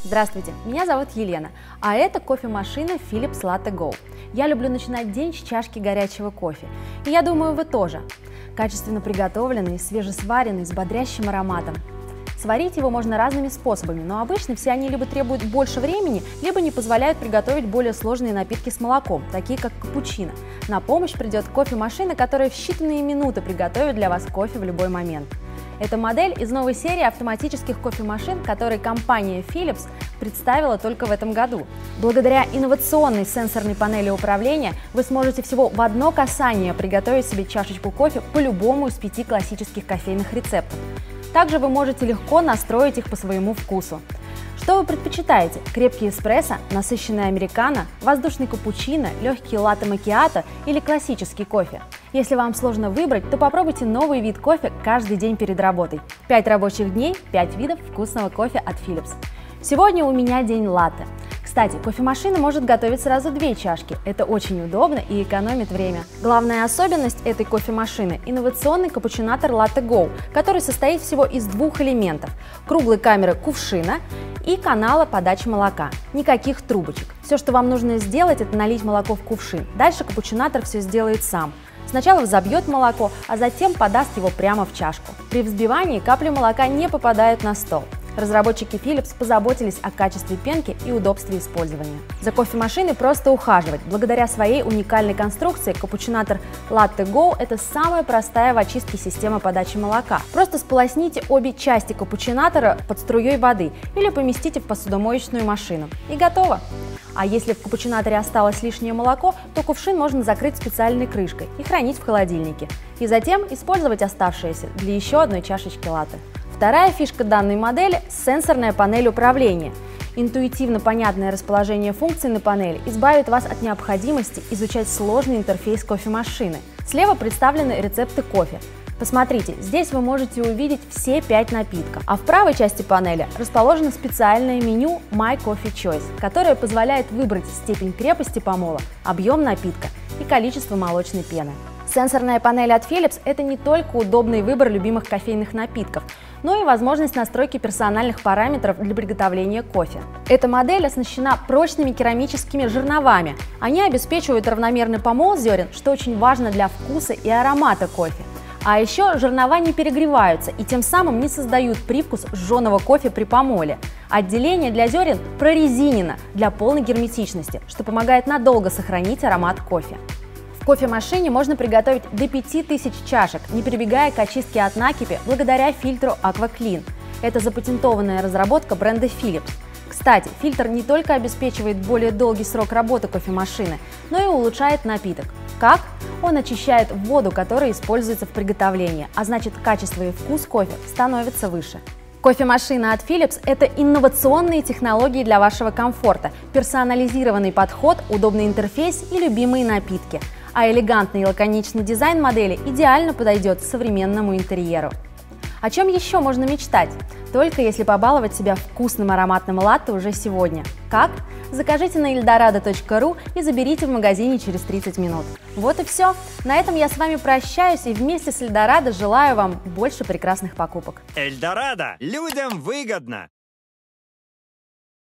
Здравствуйте, меня зовут Елена, а это кофемашина Philips Latte Go. Я люблю начинать день с чашки горячего кофе, и я думаю, вы тоже. Качественно приготовленный, свежесваренный, с бодрящим ароматом. Сварить его можно разными способами, но обычно все они либо требуют больше времени, либо не позволяют приготовить более сложные напитки с молоком, такие как капучино. На помощь придет кофемашина, которая в считанные минуты приготовит для вас кофе в любой момент. Это модель из новой серии автоматических кофемашин, которые компания Philips представила только в этом году. Благодаря инновационной сенсорной панели управления вы сможете всего в одно касание приготовить себе чашечку кофе по любому из 5 классических кофейных рецептов. Также вы можете легко настроить их по своему вкусу. Что вы предпочитаете? Крепкий эспрессо, насыщенный американо, воздушный капучино, легкий латте-макиато или классический кофе? Если вам сложно выбрать, то попробуйте новый вид кофе каждый день перед работой. 5 рабочих дней, 5 видов вкусного кофе от Philips. Сегодня у меня день латте. Кстати, кофемашина может готовить сразу 2 чашки. Это очень удобно и экономит время. Главная особенность этой кофемашины – инновационный капучинатор Latte Go, который состоит всего из 2 элементов – круглой камеры кувшина и канала подачи молока. Никаких трубочек. Все, что вам нужно сделать, это налить молоко в кувшин. Дальше капучинатор все сделает сам. Сначала взобьет молоко, а затем подаст его прямо в чашку. При взбивании капли молока не попадают на стол. Разработчики Philips позаботились о качестве пенки и удобстве использования. За кофемашиной просто ухаживать. Благодаря своей уникальной конструкции капучинатор Latte Go – это самая простая в очистке система подачи молока. Просто сполосните обе части капучинатора под струей воды или поместите в посудомоечную машину. И готово! А если в капучинаторе осталось лишнее молоко, то кувшин можно закрыть специальной крышкой и хранить в холодильнике. И затем использовать оставшееся для еще одной чашечки латте. Вторая фишка данной модели – сенсорная панель управления. Интуитивно понятное расположение функций на панели избавит вас от необходимости изучать сложный интерфейс кофемашины. Слева представлены рецепты кофе. Посмотрите, здесь вы можете увидеть все 5 напитков, а в правой части панели расположено специальное меню My Coffee Choice, которое позволяет выбрать степень крепости помола, объем напитка и количество молочной пены. Сенсорная панель от Philips – это не только удобный выбор любимых кофейных напитков, но и возможность настройки персональных параметров для приготовления кофе. Эта модель оснащена прочными керамическими жерновами. Они обеспечивают равномерный помол зерен, что очень важно для вкуса и аромата кофе. А еще жернова не перегреваются и тем самым не создают привкус жженого кофе при помоле. Отделение для зерен прорезинено для полной герметичности, что помогает надолго сохранить аромат кофе. В кофемашине можно приготовить до 5000 чашек, не прибегая к очистке от накипи благодаря фильтру AquaClean. Это запатентованная разработка бренда Philips. Кстати, фильтр не только обеспечивает более долгий срок работы кофемашины, но и улучшает напиток. Как? Он очищает воду, которая используется в приготовлении, а значит, качество и вкус кофе становятся выше. Кофемашина от Philips – это инновационные технологии для вашего комфорта, персонализированный подход, удобный интерфейс и любимые напитки. А элегантный и лаконичный дизайн модели идеально подойдет современному интерьеру. О чем еще можно мечтать? Только если побаловать себя вкусным ароматным латте уже сегодня. Как? Закажите на eldorado.ru и заберите в магазине через 30 минут. Вот и все. На этом я с вами прощаюсь и вместе с Эльдорадо желаю вам больше прекрасных покупок. Эльдорадо. Людям выгодно.